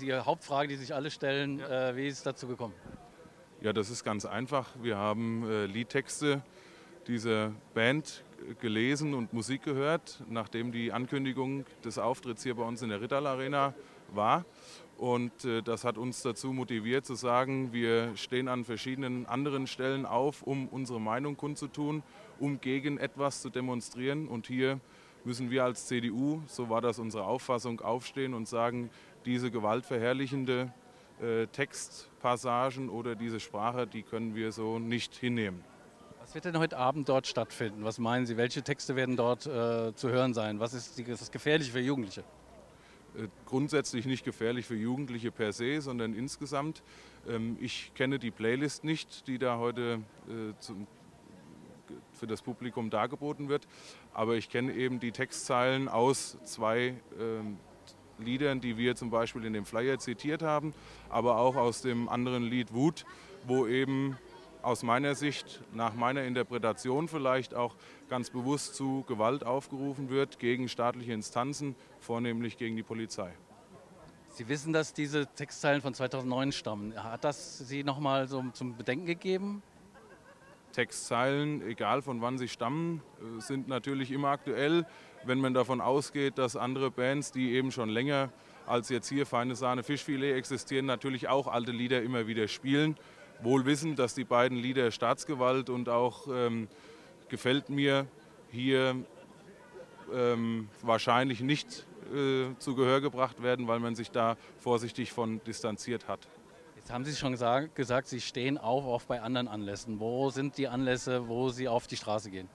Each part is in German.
die Hauptfrage, die sich alle stellen, wie ist es dazu gekommen? Ja, das ist ganz einfach. Wir haben Liedtexte dieser Band gelesen und Musik gehört, nachdem die Ankündigung des Auftritts hier bei uns in der Rittal Arena war. Und das hat uns dazu motiviert zu sagen, wir stehen an verschiedenen anderen Stellen auf, um unsere Meinung kundzutun, um gegen etwas zu demonstrieren. Und hier müssen wir als CDU, so war das unsere Auffassung, aufstehen und sagen, diese gewaltverherrlichende Textpassagen oder diese Sprache, die können wir so nicht hinnehmen. Was wird denn heute Abend dort stattfinden? Was meinen Sie? Welche Texte werden dort zu hören sein? Was ist das Gefährliche für Jugendliche? Grundsätzlich nicht gefährlich für Jugendliche per se, sondern insgesamt. Ich kenne die Playlist nicht, die da heute für das Publikum dargeboten wird, aber ich kenne eben die Textzeilen aus zwei Liedern, die wir zum Beispiel in dem Flyer zitiert haben, aber auch aus dem anderen Lied Wut, wo eben aus meiner Sicht, nach meiner Interpretation vielleicht auch ganz bewusst zu Gewalt aufgerufen wird gegen staatliche Instanzen, vornehmlich gegen die Polizei. Sie wissen, dass diese Textzeilen von 2009 stammen. Hat das Sie noch mal so zum Bedenken gegeben? Textzeilen, egal von wann sie stammen, sind natürlich immer aktuell, wenn man davon ausgeht, dass andere Bands, die eben schon länger als jetzt hier Feine Sahne Fischfilet existieren, natürlich auch alte Lieder immer wieder spielen. Wohl wissend, dass die beiden Lieder Staatsgewalt und auch gefällt mir hier wahrscheinlich nicht zu Gehör gebracht werden, weil man sich da vorsichtig von distanziert hat. Jetzt haben Sie schon gesagt, Sie stehen auch bei anderen Anlässen. Wo sind die Anlässe, wo Sie auf die Straße gehen?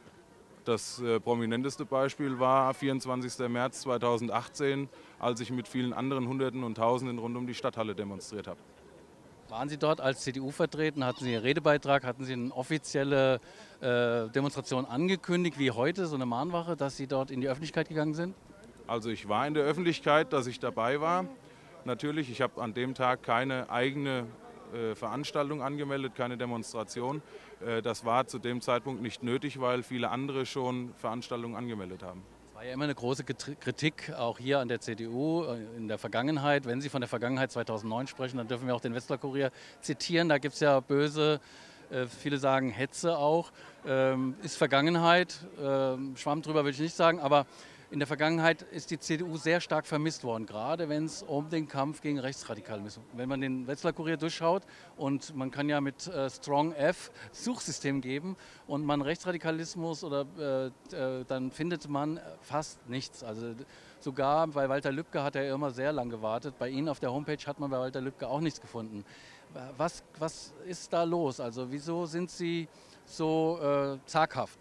Das prominenteste Beispiel war 24. März 2018, als ich mit vielen anderen Hunderten und Tausenden rund um die Stadthalle demonstriert habe. Waren Sie dort als CDU vertreten? Hatten Sie einen Redebeitrag? Hatten Sie eine offizielle Demonstration angekündigt, wie heute, so eine Mahnwache, dass Sie dort in die Öffentlichkeit gegangen sind? Also ich war in der Öffentlichkeit, dass ich dabei war. Natürlich, ich habe an dem Tag keine eigene Veranstaltung angemeldet, keine Demonstration. Das war zu dem Zeitpunkt nicht nötig, weil viele andere schon Veranstaltungen angemeldet haben. Es war ja immer eine große Kritik, auch hier an der CDU in der Vergangenheit. Wenn Sie von der Vergangenheit 2009 sprechen, dann dürfen wir auch den Wetzlar Kurier zitieren. Da gibt es ja böse, viele sagen Hetze auch. Ist Vergangenheit, Schwamm drüber will ich nicht sagen, aber in der Vergangenheit ist die CDU sehr stark vermisst worden, gerade wenn es um den Kampf gegen Rechtsradikalismus geht. Wenn man den Wetzlar Kurier durchschaut und man kann ja mit Strong F Suchsystem geben und man Rechtsradikalismus oder dann findet man fast nichts. Also sogar bei Walter Lübcke hat er immer sehr lang gewartet. Bei Ihnen auf der Homepage hat man bei Walter Lübcke auch nichts gefunden. Was ist da los? Also wieso sind Sie so zaghaft?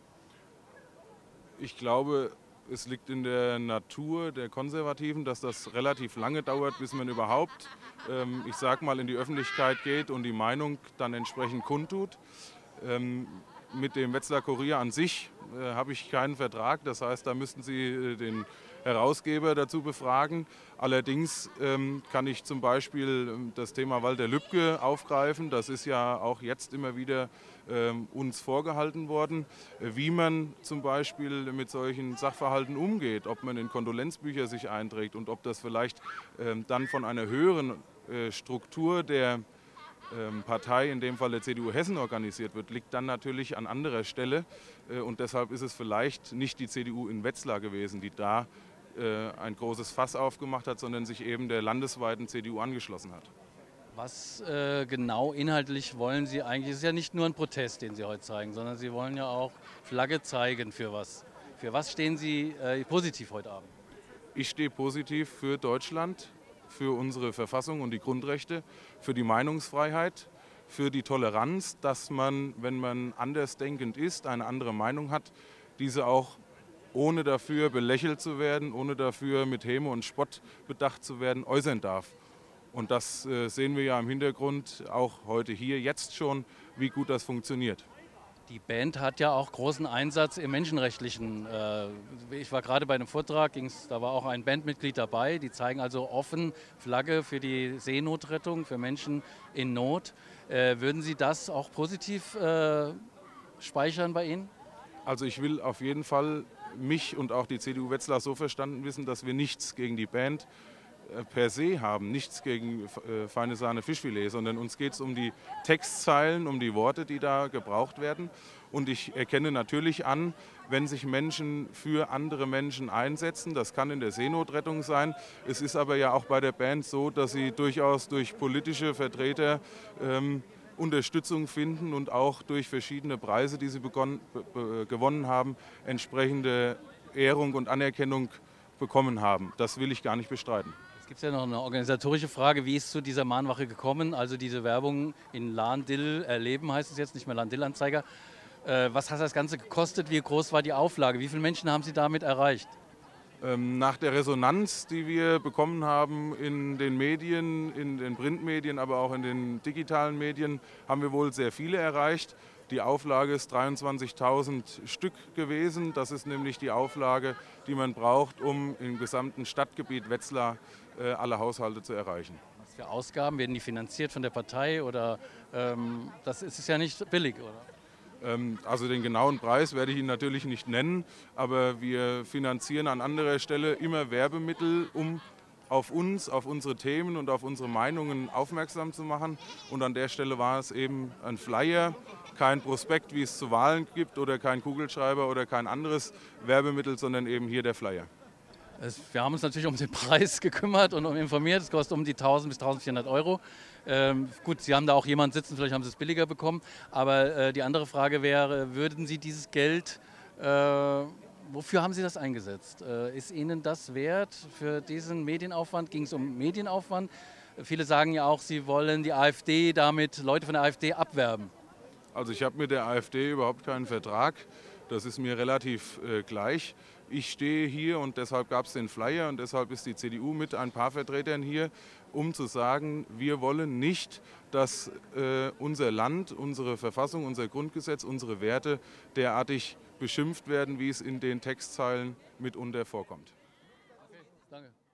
Ich glaube, es liegt in der Natur der Konservativen, dass das relativ lange dauert, bis man überhaupt, ich sag mal, in die Öffentlichkeit geht und die Meinung dann entsprechend kundtut. Mit dem Wetzlar Kurier an sich habe ich keinen Vertrag, das heißt, da müssten Sie den Herausgeber dazu befragen. Allerdings kann ich zum Beispiel das Thema Walter Lübcke aufgreifen. Das ist ja auch jetzt immer wieder uns vorgehalten worden, wie man zum Beispiel mit solchen Sachverhalten umgeht, ob man in Kondolenzbücher sich einträgt und ob das vielleicht dann von einer höheren Struktur der Partei, in dem Fall der CDU Hessen, organisiert wird, liegt dann natürlich an anderer Stelle. Und deshalb ist es vielleicht nicht die CDU in Wetzlar gewesen, die da ein großes Fass aufgemacht hat, sondern sich eben der landesweiten CDU angeschlossen hat. Was genau inhaltlich wollen Sie eigentlich? Es ist ja nicht nur ein Protest, den Sie heute zeigen, sondern Sie wollen ja auch Flagge zeigen für was. Für was stehen Sie positiv heute Abend? Ich stehe positiv für Deutschland, für unsere Verfassung und die Grundrechte, für die Meinungsfreiheit, für die Toleranz, dass man, wenn man andersdenkend ist, eine andere Meinung hat, diese auch ohne dafür belächelt zu werden, ohne dafür mit Häme und Spott bedacht zu werden, äußern darf. Und das sehen wir ja im Hintergrund auch heute hier jetzt schon, wie gut das funktioniert. Die Band hat ja auch großen Einsatz im Menschenrechtlichen. Ich war gerade bei einem Vortrag, da war auch ein Bandmitglied dabei. Die zeigen also offen Flagge für die Seenotrettung, für Menschen in Not. Würden Sie das auch positiv speichern bei Ihnen? Also ich will auf jeden Fall mich und auch die CDU Wetzlar so verstanden wissen, dass wir nichts gegen die Band per se haben, nichts gegen feine Sahne Fischfilet, sondern uns geht es um die Textzeilen, um die Worte, die da gebraucht werden. Und ich erkenne natürlich an, wenn sich Menschen für andere Menschen einsetzen, das kann in der Seenotrettung sein. Es ist aber ja auch bei der Band so, dass sie durchaus durch politische Vertreter Unterstützung finden und auch durch verschiedene Preise, die sie gewonnen haben, entsprechende Ehrung und Anerkennung bekommen haben. Das will ich gar nicht bestreiten. Es gibt ja noch eine organisatorische Frage, wie ist es zu dieser Mahnwache gekommen? Also diese Werbung in Lahn-Dill erleben heißt es jetzt, nicht mehr Lahn-Dill-Anzeiger. Was hat das Ganze gekostet? Wie groß war die Auflage? Wie viele Menschen haben Sie damit erreicht? Nach der Resonanz, die wir bekommen haben in den Medien, in den Printmedien, aber auch in den digitalen Medien, haben wir wohl sehr viele erreicht. Die Auflage ist 23.000 Stück gewesen. Das ist nämlich die Auflage, die man braucht, um im gesamten Stadtgebiet Wetzlar alle Haushalte zu erreichen. Was für Ausgaben werden die finanziert von der Partei? Oder das ist ja nicht billig, oder? Also den genauen Preis werde ich Ihnen natürlich nicht nennen, aber wir finanzieren an anderer Stelle immer Werbemittel, um auf uns, auf unsere Themen und auf unsere Meinungen aufmerksam zu machen. Und an der Stelle war es eben ein Flyer, kein Prospekt, wie es zu Wahlen gibt, oder kein Kugelschreiber oder kein anderes Werbemittel, sondern eben hier der Flyer. Wir haben uns natürlich um den Preis gekümmert und informiert. Es kostet um die 1.000 bis 1.400 Euro. Gut, Sie haben da auch jemanden sitzen, vielleicht haben Sie es billiger bekommen. Aber die andere Frage wäre, würden Sie dieses Geld, wofür haben Sie das eingesetzt? Ist Ihnen das wert für diesen Medienaufwand? Ging es um Medienaufwand? Viele sagen ja auch, Sie wollen die AfD damit, Leute von der AfD abwerben. Also ich habe mit der AfD überhaupt keinen Vertrag. Das ist mir relativ gleich. Ich stehe hier und deshalb gab es den Flyer und deshalb ist die CDU mit ein paar Vertretern hier, um zu sagen, wir wollen nicht, dass unser Land, unsere Verfassung, unser Grundgesetz, unsere Werte derartig beschimpft werden, wie es in den Textzeilen mitunter vorkommt. Okay, danke.